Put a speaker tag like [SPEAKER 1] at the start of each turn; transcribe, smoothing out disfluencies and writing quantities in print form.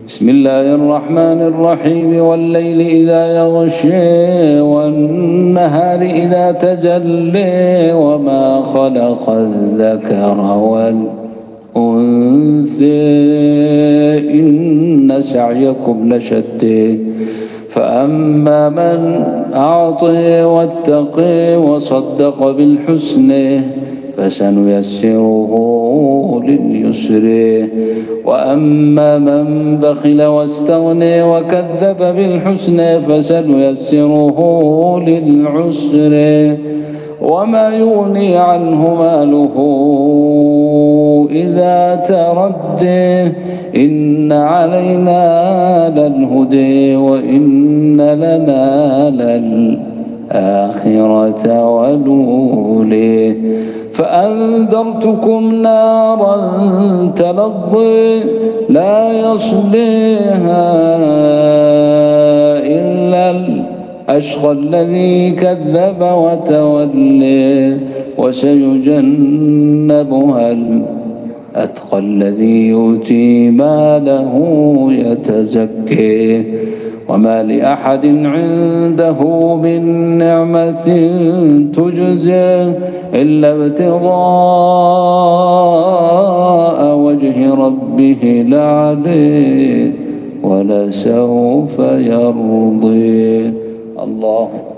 [SPEAKER 1] بسم الله الرحمن الرحيم والليل إذا يغشي والنهار إذا تجلي وما خلق الذكر والأنثى إن سعيكم لشتى فأما من أعطي واتقي وصدق بالحسنى فسنيسره لليسر وأما من بخل واستغنى وكذب بالحسنى فسنيسره للعسر وما يغني عنه ماله إذا تردى إن علينا للهدى وإن لنا للآخرة والأولى فأنذرتكم نارا تلظى لا يصليها إلا الأشقى الذي كذب وتولى وسيجنبها الأتقى الذي يؤتي ماله يتزكى وما لأحد عنده من نعمة تجزى إلا ابتغاء وجه ربه الأعلى ولسوف يرضي. الله